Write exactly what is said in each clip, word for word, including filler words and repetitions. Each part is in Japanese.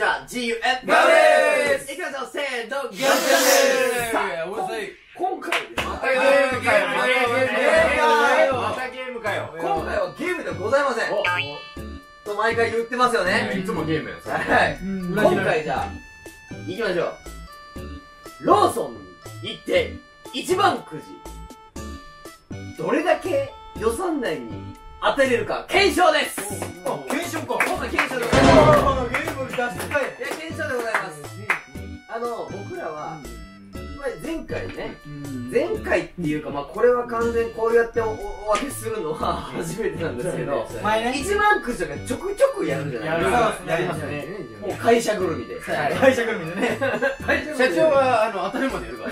ちは ジーユーエムガオです。 いきましょう、せーの、ガオです。今回です。 またゲームかよ。またゲームかよ。 今回はゲームではございません。と毎回言ってますよね。 いつもゲームやつ。 はい。今回じゃあ行きましょう。ローソンに行って一番くじどれだけ予算内に当てれるか検証です。 検証か。 今回検証でございます。 ゲームに出したい。 いや、検証でございます。あの僕らは前回ね、前回っていうか、まあこれは完全にこうやってお分けするのは初めてなんですけど、一番くじとかちょくちょくやるじゃないですか。 やりますね。 もう会社ぐるみで。 会社ぐるみでね。 社長はあの当たりまでやるから。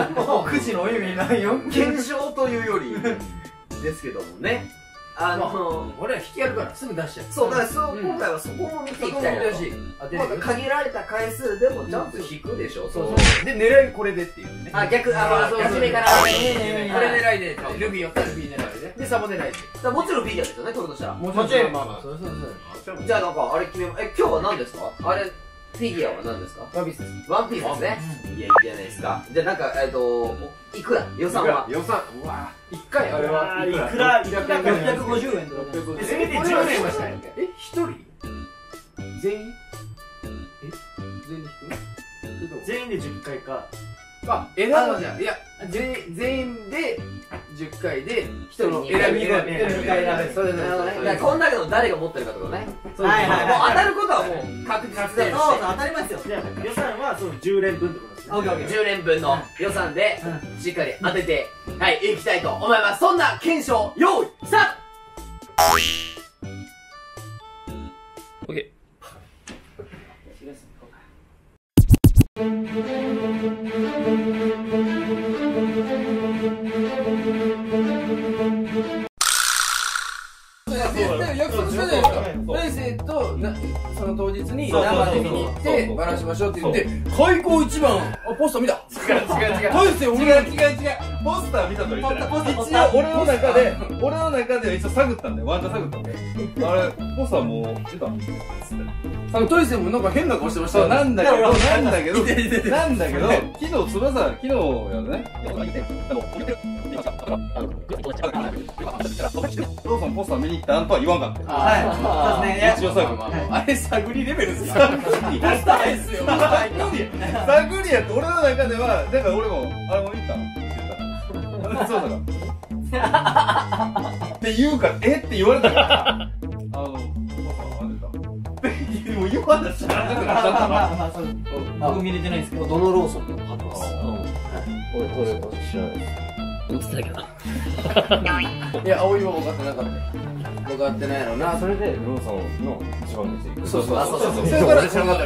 もうくじの意味ないよ。 検証というよりですけどもね。あの俺は引きやるからすぐ出しちゃう。 そうだからそう今回はそこも見ていきたいなと。限られた回数でもちゃんと引くでしょ。そうで狙いこれでっていうね。 あ、逆、あ、初めからこれ狙いでルビー寄ったらルビー狙いででサボ狙いで。 もちろん B なんですよね、取るとしたら。 もちろん。まあまあそうそうそう。 じゃあなんかあれ決め、え、今日は何ですか？あれフィギュアは何ですか？ ワンピースです。 ワンピースですね。いや、いいじゃないですか。じゃあなんか、えっと、いくら予算は？ 予算、うわぁ、いっかいあれは、 いくら、いくら、ろっぴゃくごじゅうえんとか。 せめてじゅうねんはしたい。え、ひとり全員え全員全員でじゅっかいか。 あ、選ぶじゃん。いや、全員でじゅっかいでひとり選び選び選び。そうですね。 こんだけの誰が持ってるかとかね。 はいはい。 もう当たることはもう確実だよ。 そう、当たりますよ。予算はそのじゅうれんぶんってことですね。 じゅうねんぶんの予算でしっかり当てて、はい、いきたいと思います。そんな検証、用意、スタート。オッケー。 約束したじゃないですか。大生とその当日に生で見に行ってバラしましょうって言って開口一番ポスター見た。違う違う違う。大生俺が違う違うポスター見たと言ってない。一応俺の中で俺の中では一応探ったんだよ。ワンチャン探ったんだよ。あれポスターもう出たっつってあのトイセンもなんか変な顔してました。 なんだけどなんだけどなんだけど昨日翼昨日やね。ローソンポスター見に行ったんとは言わんかった。 はい。 一応探る。 あれ探りレベルですか？探りないっすよ。 探りやって俺の中ではだから俺もあれも見たって言った。そうだから。って言うからえって言われたから。あの。もう言わなしゃあなくなっちゃったな。 僕見れてないんですけど。 どのローソンでも貼ってます。 俺これ知らない。 映ってないけど。 いや葵は分かってなかった。分かってないのな。 それでローソンの一番店行く。 そうそうそうそう。それから知らなかった。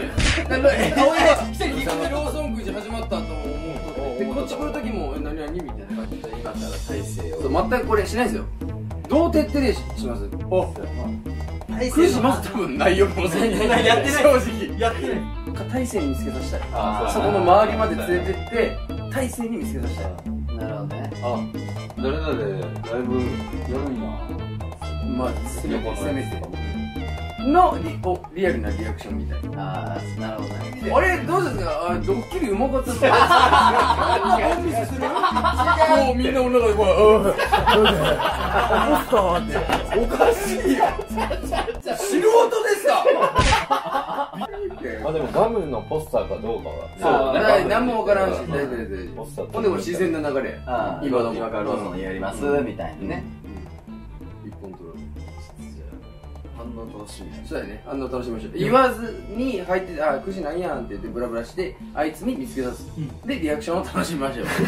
葵は来て聞いてローソンクイズ始まったと思うとでこっち来る時も何々みたいな感じで今から体勢を。そう全くこれしないですよ。どう徹底でします。お。クイズまず多分内容かもしれない。やってない。正直。やってない。大勢に見つけさせたい。そこの周りまで連れてって大勢に見つけさせたい。なるほどね。 あ、誰々でライブやるんや。 まあせめてせめてのリおリアルなリアクションみたいな。 ああ、なるほどね。 あれどうですか。あドッキリうまかったですね。あんなコンビスする。もうみんなお腹でこう。ポスターっておかしいよ。素人ですか。 まあでもガムのポスターかどうかは。 そう。何もわからんし。大丈夫大丈夫。ほんでも自然な流れ。 今の今からローソンやりますみたいなね。 一本取る。 反応楽しみ。 そうやね。反応楽しみましょう。言わずに入ってあくじなんやんって言ってブラブラしてあいつに見つけ出す。でリアクションを楽しみましょう。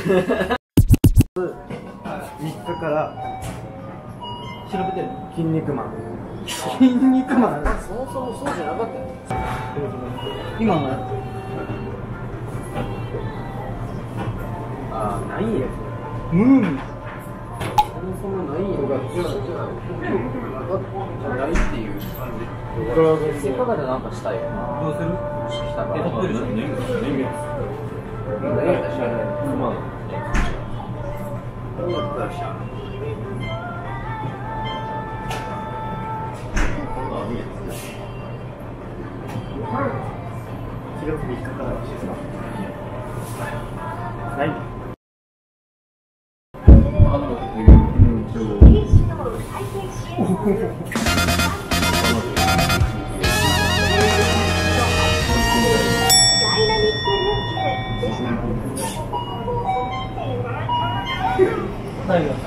みっかから調べてる筋肉マン。筋肉マン。 そもそもそうじゃなかったよ。 今のああないんや。ムーン。 そもそもないんや。じゃあじゃあないっていう感じ。 せっかくでなんかしたいよな。 どうする？ したから。 え、撮ってるじゃん。年月。年月。 何やったら知らない。 まあ。 何やったら知らない。 月みっかかららしいですか。ないんだ。ないよ。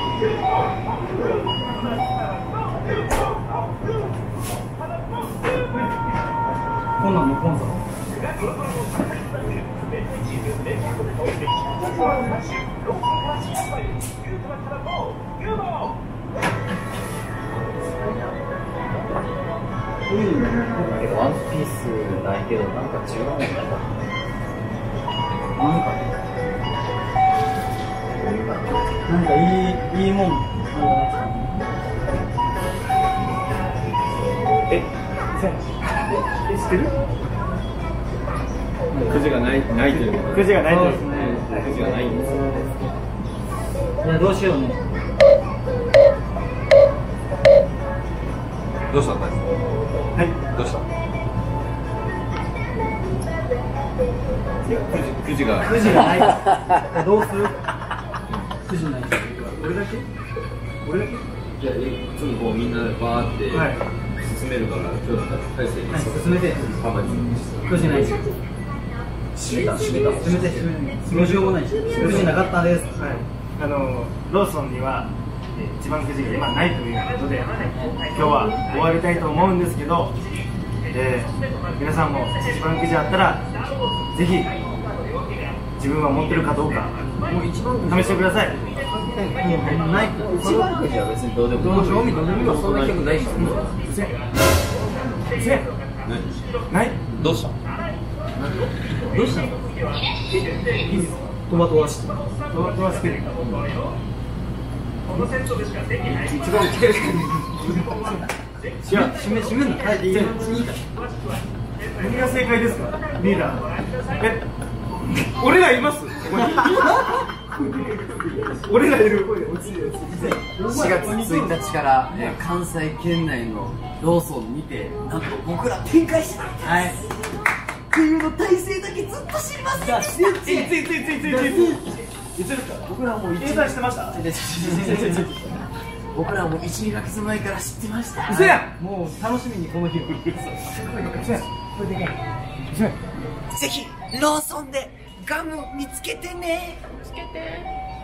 こんなんのコンサート。 ワンピースないけどなんか違うのかな。 なんかなんかいいいいもんなんかえ、せんえ、知ってる？ くじがない、ないということくじがないですね。 くじがないんですよ。 いや、どうしようね。 どうしたんだい？ はい。 どうした？くじ、くじが。 くじがない。どうする？くじない。俺だけ？俺だけ？ じゃあ、いつもこうみんなバーって進めるから、今日だったら大勢に進めて。 パパにくじないし。 閉めた、閉めた。 閉めて、閉めて。どうしようもないし。くじなかったです。はい。あのローソンには一番くじが今ないということで、今日は終わりたいと思うんですけど、えー、皆さんも一番くじあったらぜひ自分は持ってるかどうか試してください。ない一番くじは別にどうでもいい。 どうしようみたいな。 今そんな曲ないし。 せせない。 どうした？ どうしたの？トマトはしてトマトはしてる。 一番受ける。 違う、締め締めんな。はい、いいから。何が正解ですか、リーダー。え、俺らいます？ここに。俺らいる。 しがつついたちから、えー、関西圏内のローソンにてなんと僕ら展開してたんです。はい。冬の体制だけずっと知りませんでした。 ついついついついついついついつい僕らもう計算してました。 僕らもいち、にかげつまえから知ってました。 嘘やん。もう楽しみにこの日を。嘘やん。これでかい。嘘やん。 ぜひローソンでガム見つけてね。見つけて。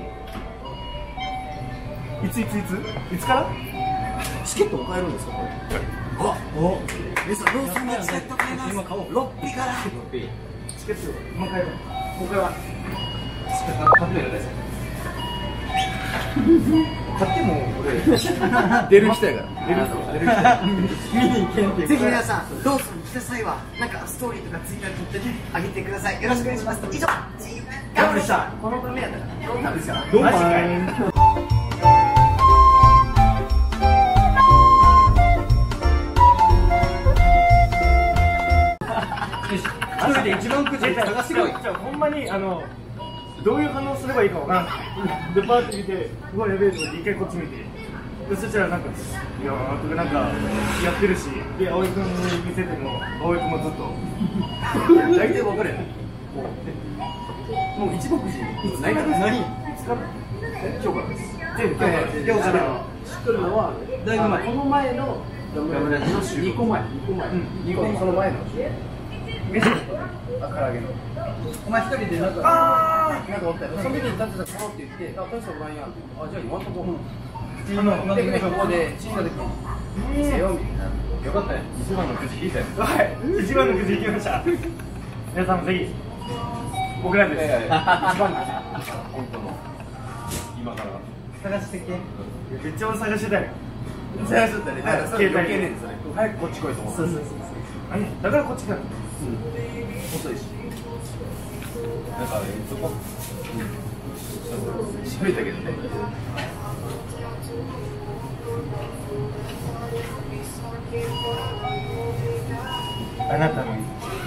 いついついついつから？ チケットも買えるんですかこれ？あ、お、皆さんローソンのチケット買えます。今買おう。ろっぴから。ろっぴ。 チケット今買える。今回はチケット買ってください。買っても俺出る人やから。出る人。出る人。 見に行けんっていう。 ぜひ皆さんローソンに来た際はなんかストーリーとかツイッター撮ってねあげてください。よろしくお願いします。以上、ガムでした。このためやったから。このためですから。 マジかい。一人で一番くじ探してこい。じゃあほんまにあのどういう反応すればいいかわからない。でパーって見て、うわやべえと思って一回こっち見て、でそしたらなんかいやーなんかやってるし、で葵君に見せても葵君もずっと大体分かるやん。もう一番くじ何何いつから？ え今日からです。 今日から今日から知ってるのはだいぶ前。 この前のガムラジの週にこまえにこまえにこその前の週飯あ、唐揚げのお前一人でなんかあーなんかおったよ。その時にだってさ、ころって言って、あ、大したことないやんって。あ、じゃあ言わんとこう。で、で、ここで死んだ時に見せようみたいな。よかったね。一番のくじ引いたよ。 はい、一番のくじ引きました。皆さんもぜひ僕らです。 一番のくじ本当の今から探してけ。めっちゃ俺探してたよ。 探しとったね。だからそれ余計ねんそれ。早くこっち来いと思って。 そうそうそうそう。あれだからこっち来たの。 遅いし。 なんかそこしびれたけどね。 あなたの